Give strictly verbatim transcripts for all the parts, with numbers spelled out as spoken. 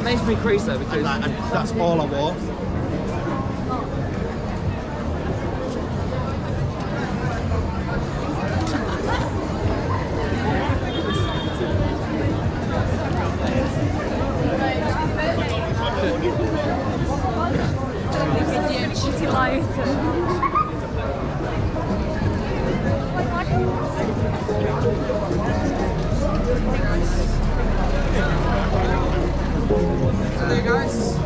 makes me crease though because and, and that's all I wore. There, guys.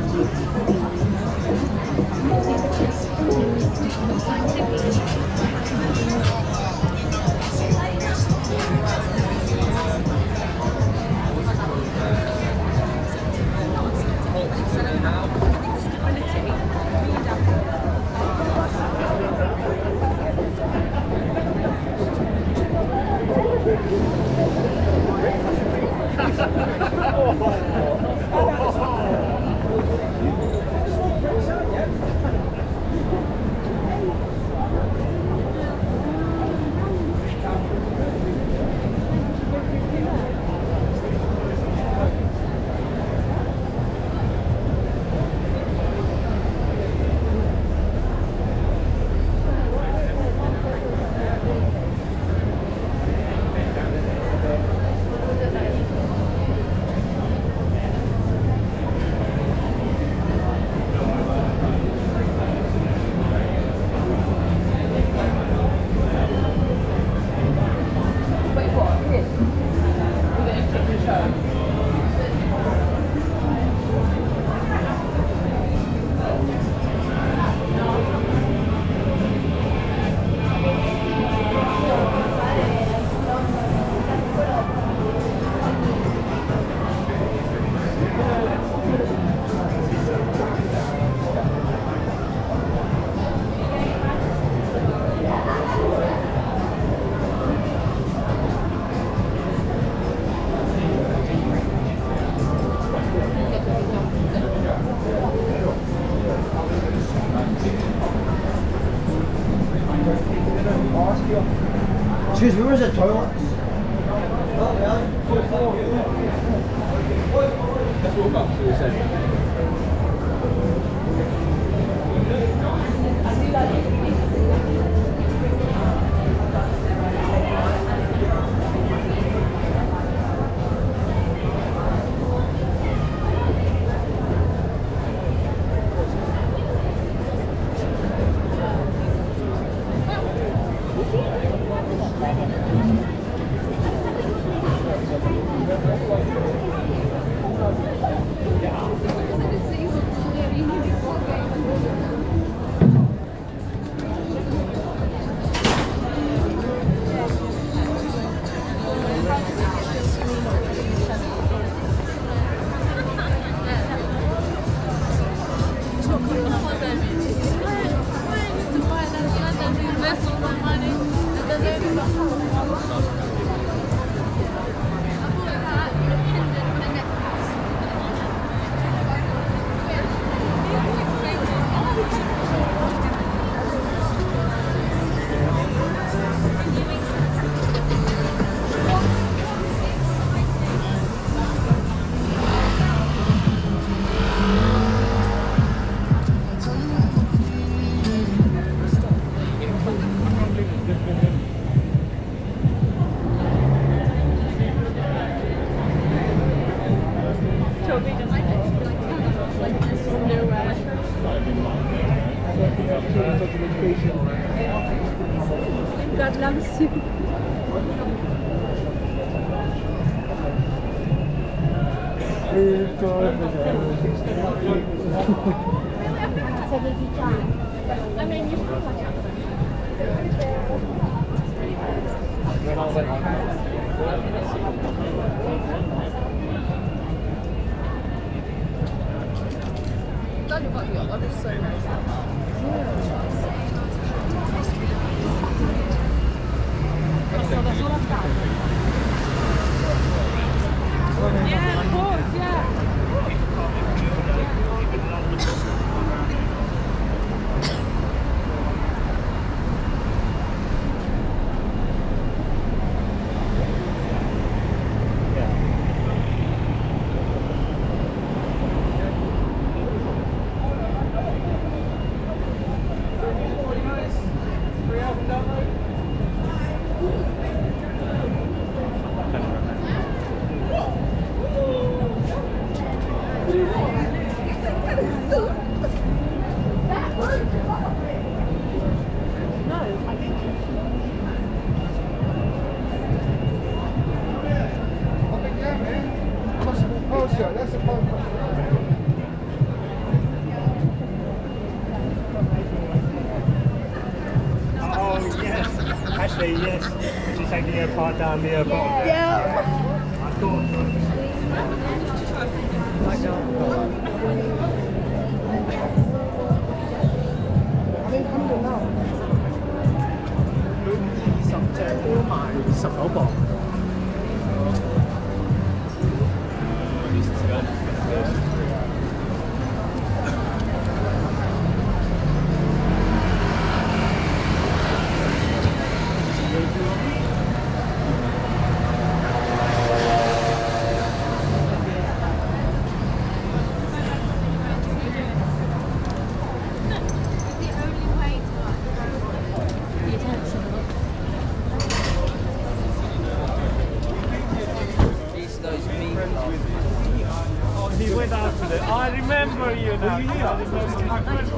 Excuse me, where's the toilet? let's walk up to the centre. God loves you. I mean, you Tell you what, your other so nice. Yeah, of course, yeah. car down the bottom. Yeah. I'm in Camden now. 十隻都賣十九磅。He went after it. I remember you now. I remember.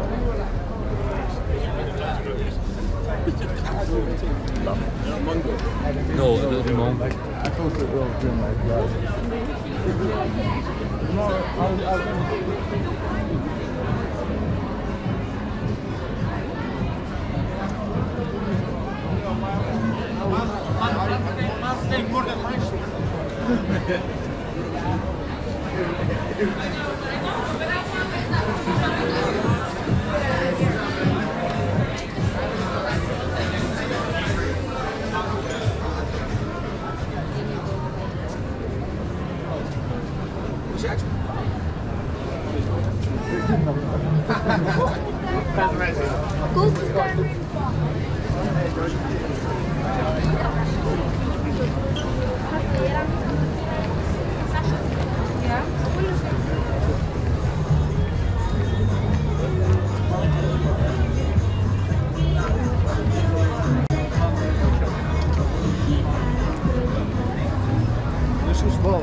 No, a little bit more. I thought it was doing like that. No, I'll, I'll... This is well.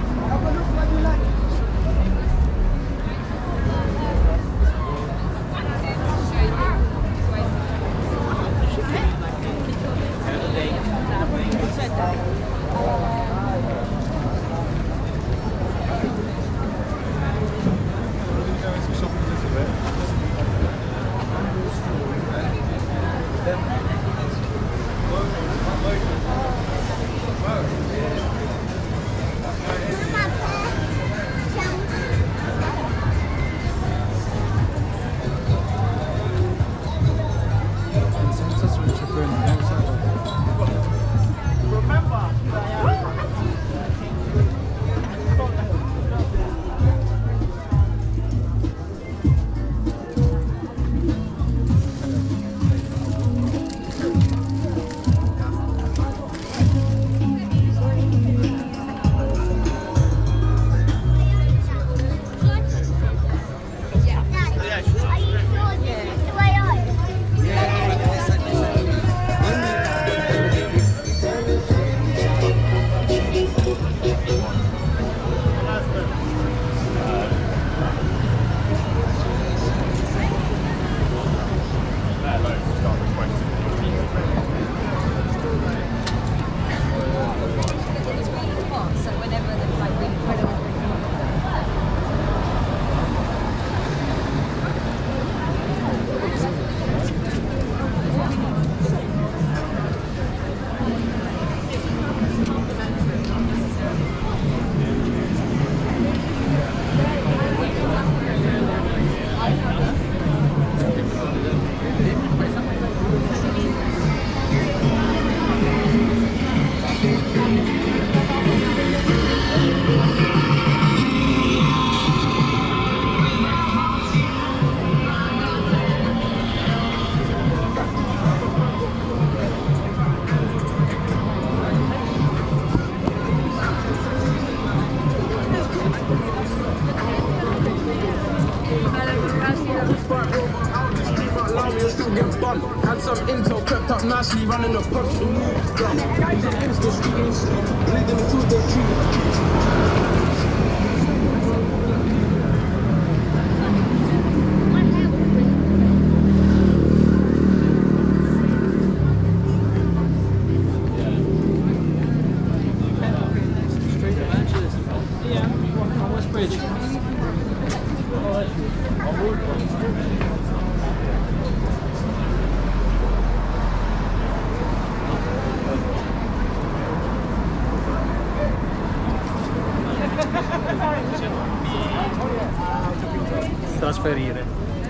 Had some intel crept up nicely, running the pubs and moves down. Guys in Insta street, bleeding through the tree. trasferire.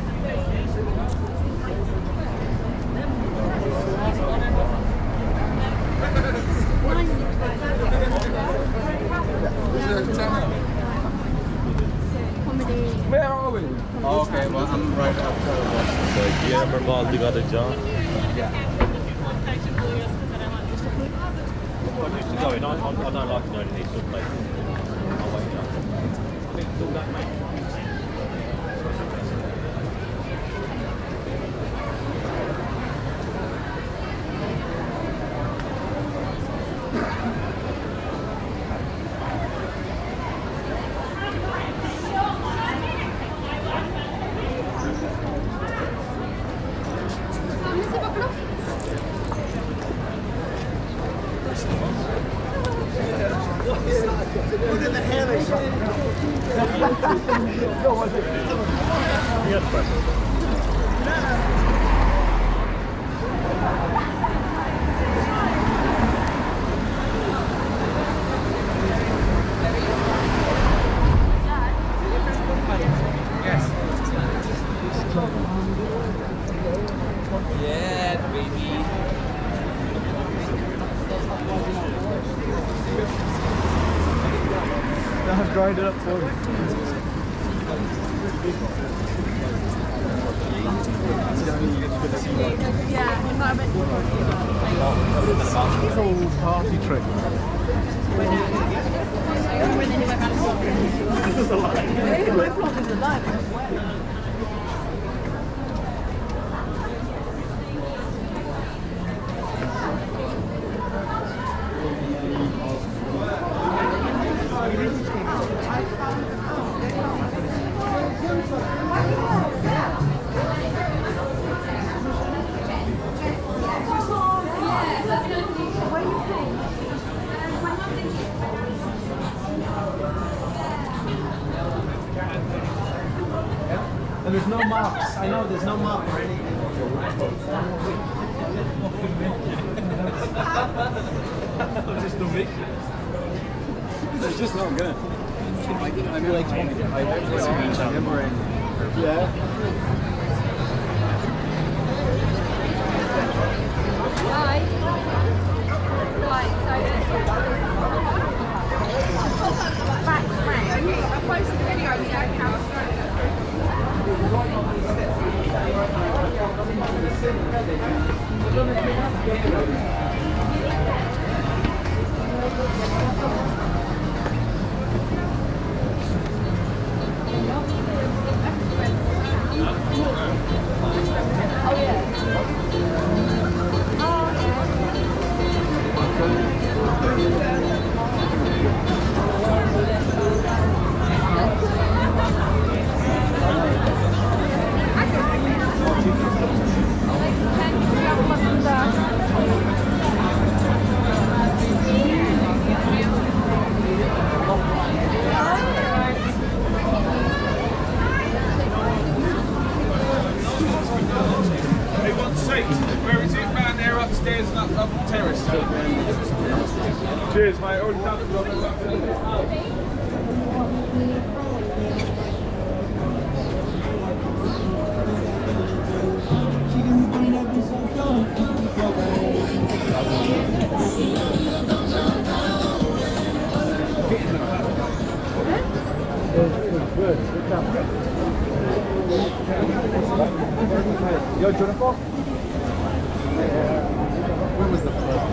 Where are we? Oh, okay, well, I'm right outside. So Guillermo Baldi got a job. I'm used to going. I, I, I don't like to know any sort of places. I'll wait up. I think it's all that, mate. I've dried it up for you. Yeah, It's all party trick. And there's no marks. I know there's no mark or anything. Just a mix. It's just not good. I'm like twenty. I remember. Yeah. Hi. Right, so back frame. I posted the video of the account. Oh yeah. They want seats. Where is it? Round there, upstairs and up, up the terrace. Cheers, mate. Already done it. Yo, Jennifer? When was the first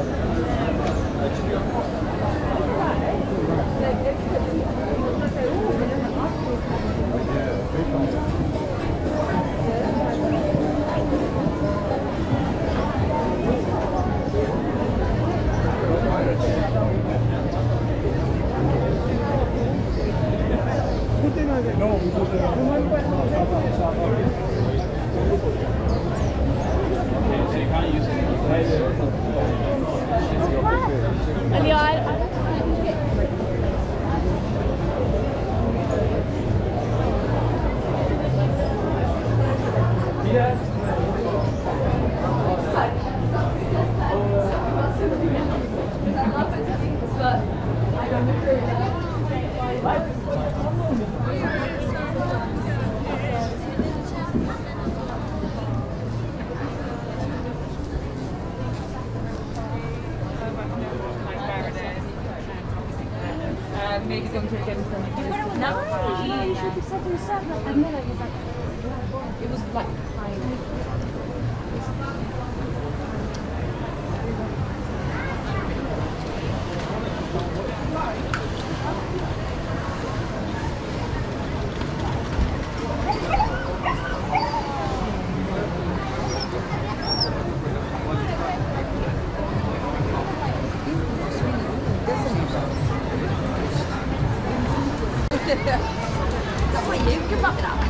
And yeah, I, I don't think get Yeah. but I don't agree. uh, maybe going to the gym for like this. No, you should be setting yourself up. And then it was like, it was like tiny. That's what you give up that.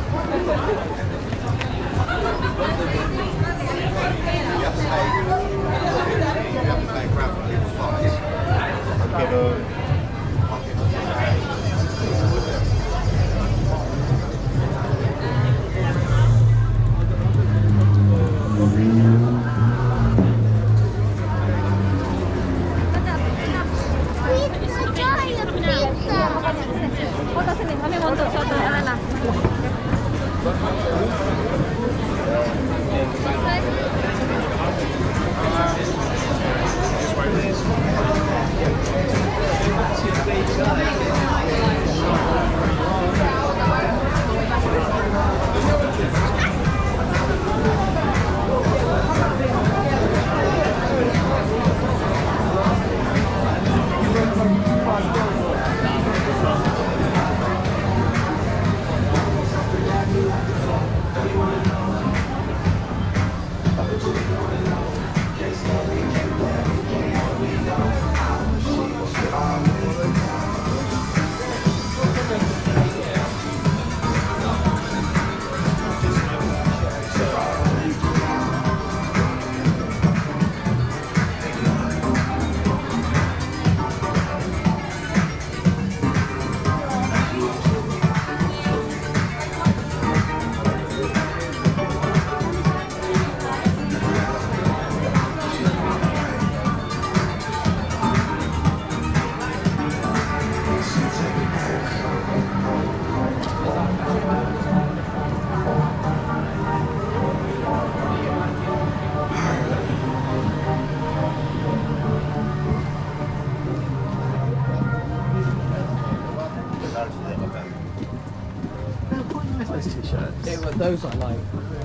Those t-shirts. Yeah, but those I like.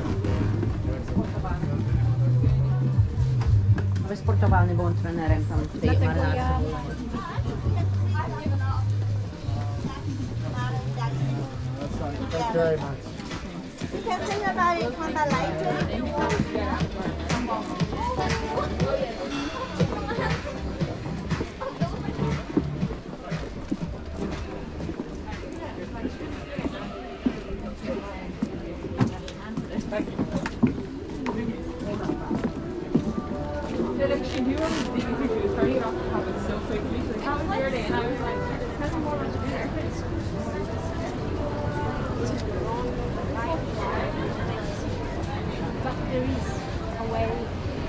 Wysportowany, bo on trenerem tam w tej marynarce. Thank you very much. You can think about it kind of later. She knew I was being quick. She was starting off the topic so quickly. She's like, how was your day? And I was like, there's nothing more to do there. But there is a way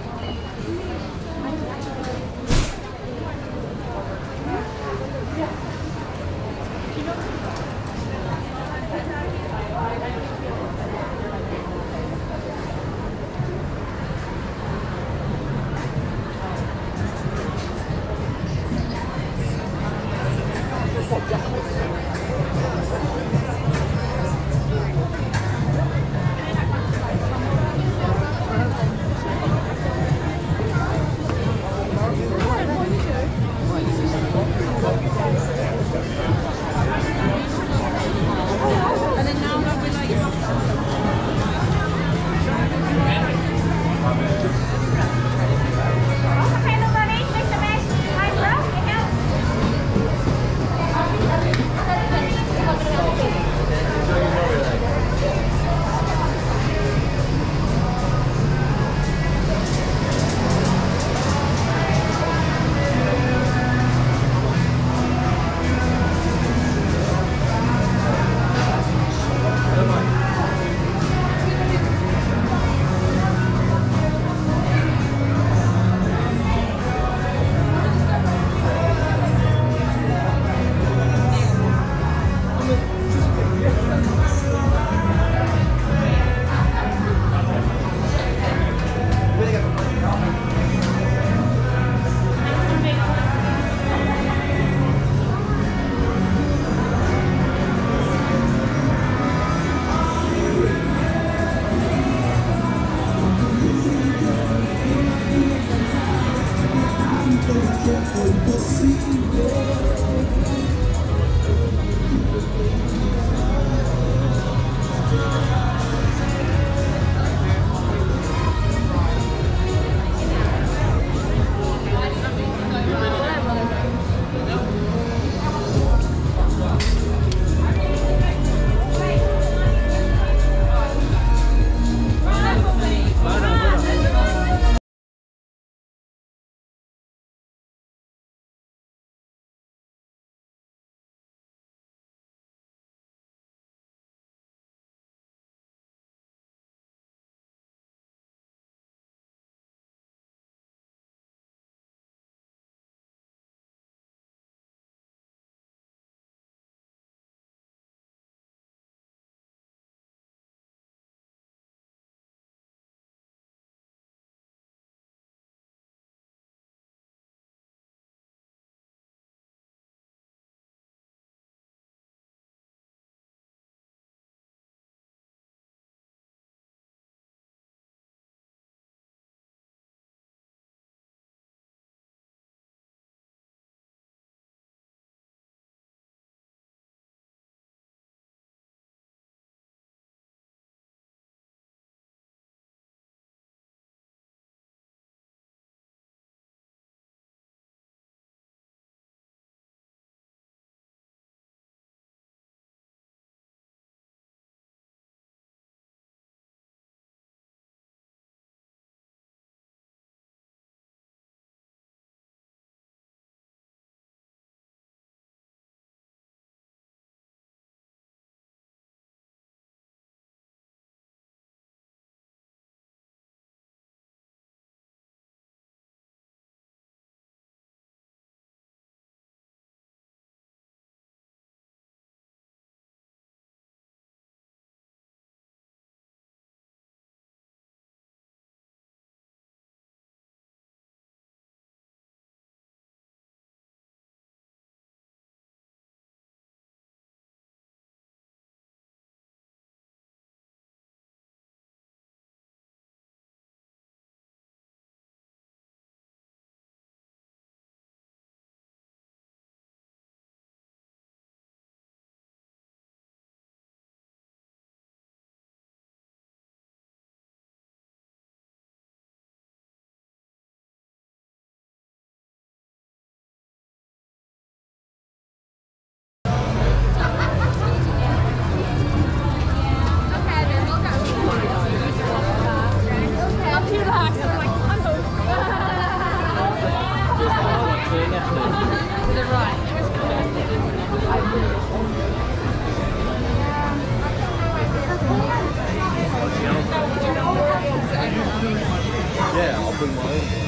Yeah, I'll bring my own.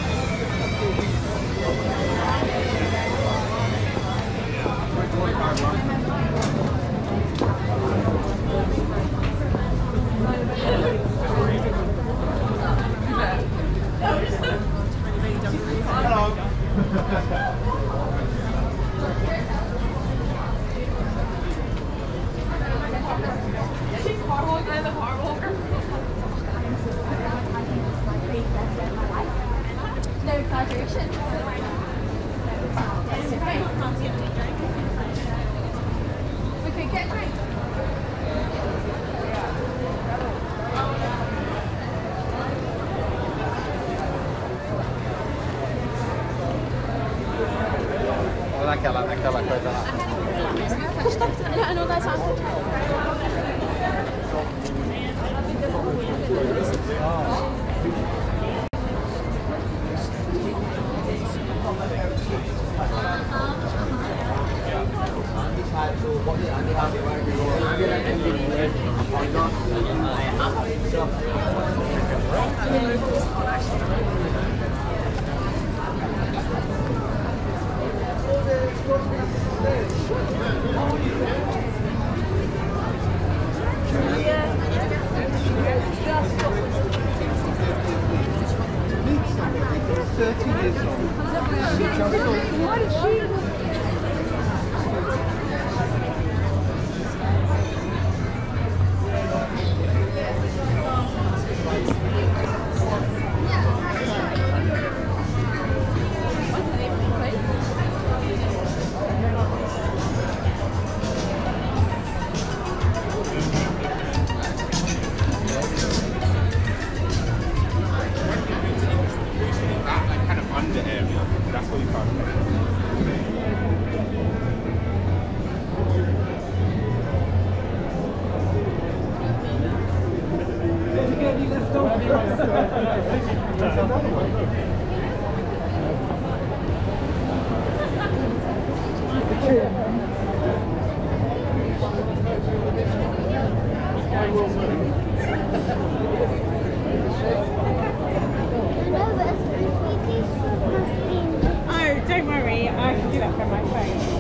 No exaggeration. Okay, get a drink. Näkälä, näkälä, koita. Ano guys, Oh, don't worry, I can do that from my phone.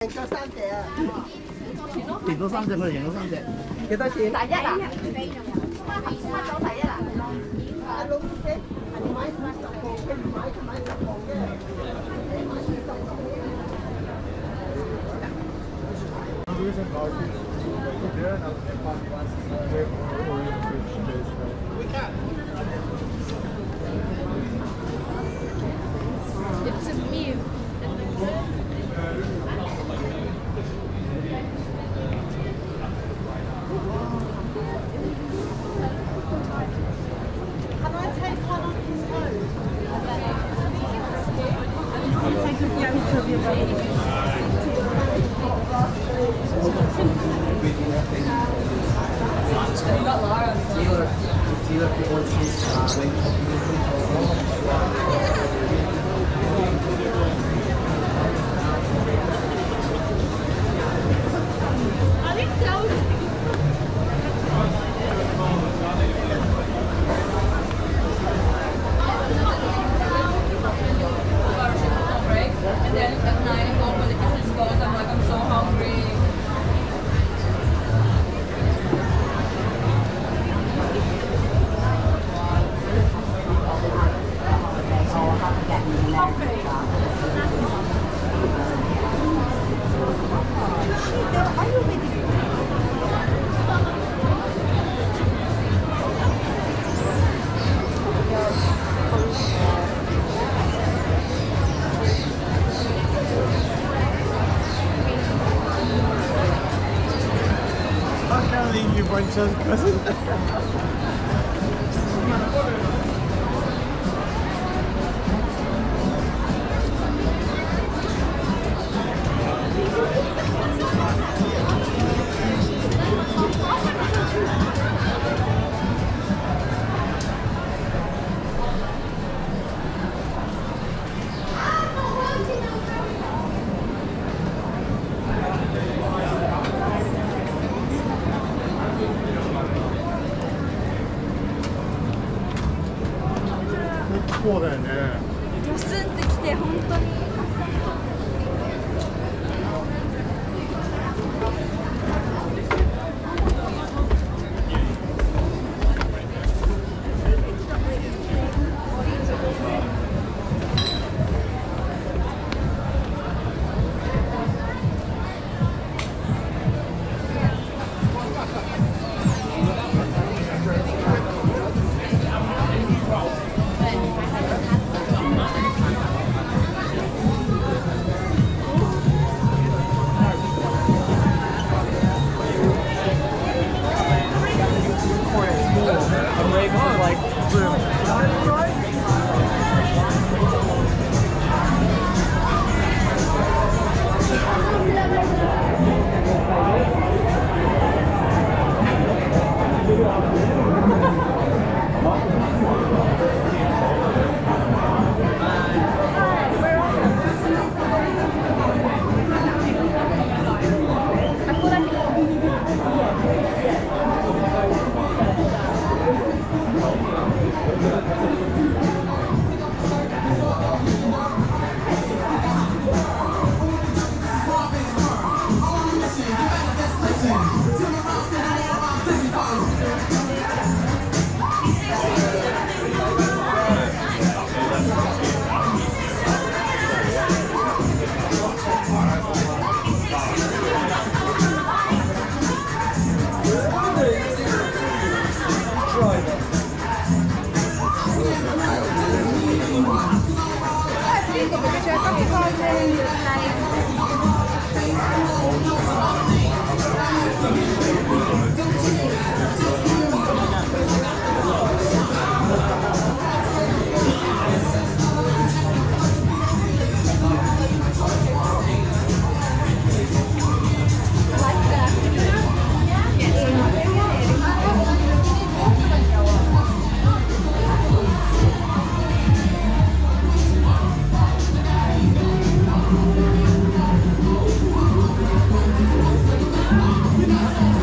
電到三隻，佢哋贏到三隻。幾多錢？第一啊！乜咗第一啊？老姐，你買買十個，跟住買買兩個嘅，你買四十個。 It's a meme. Can I take one on his phone? Take a photo of your brother. I didn't tell you. And then at nine o'clock when the kitchen closed, I'm like, I'm so hungry. I can't believe you went to his cousin.そうだよね。 ドスンってきて本当に。 Thank you.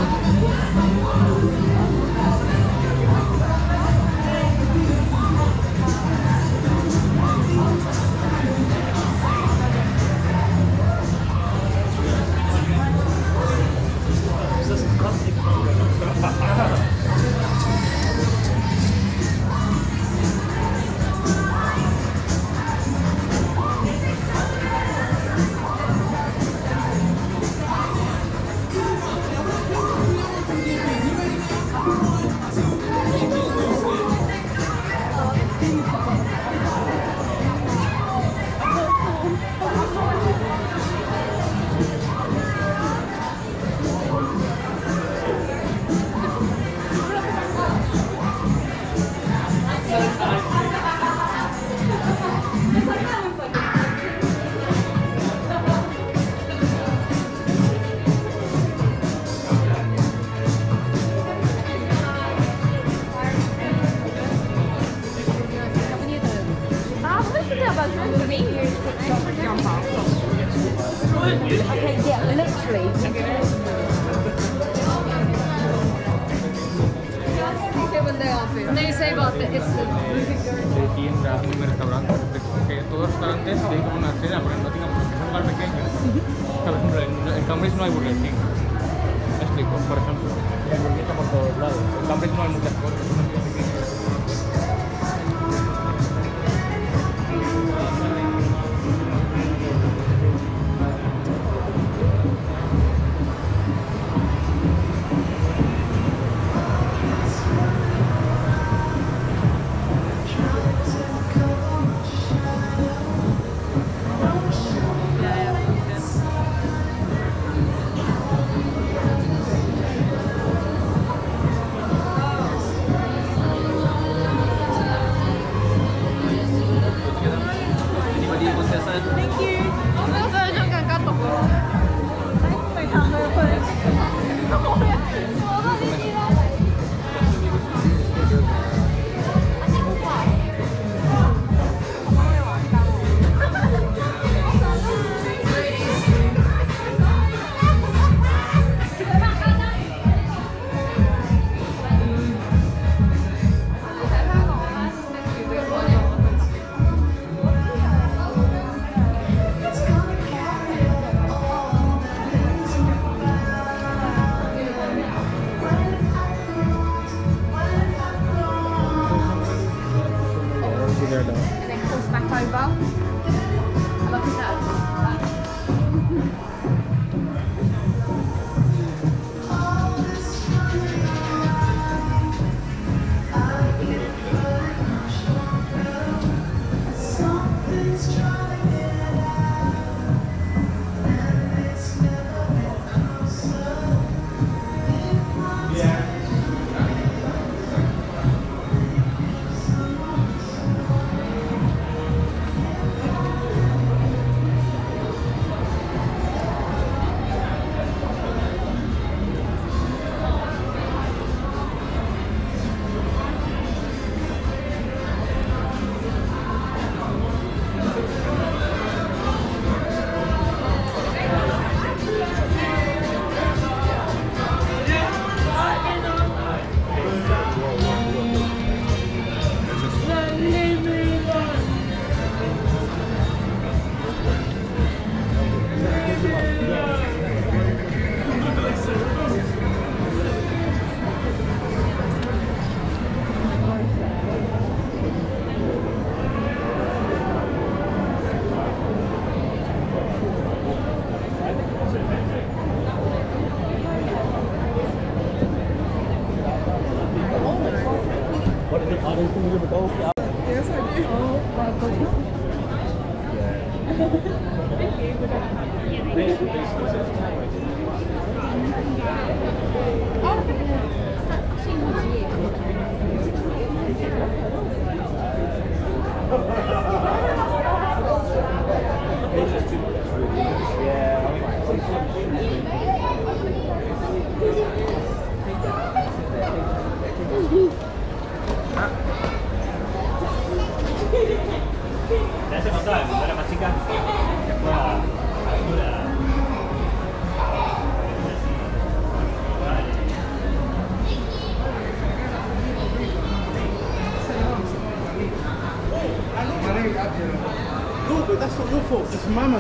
Yeah, literally. They say about the it's de tiendas, de restaurantes, que todos los restaurantes tienen como una cena, porque no digamos que es un lugar pequeño. Por ejemplo, en, en Cambridge no hay Burger King. Me explico, por ejemplo. Hay hamburguesa por todos lados. En Cambridge no hay muchas cosas.